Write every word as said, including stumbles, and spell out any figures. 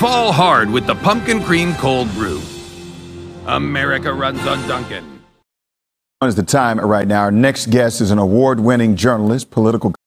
fall hard with the pumpkin cream cold brew. America runs on Dunkin'. Is the time right now. Our next guest is an award-winning journalist, political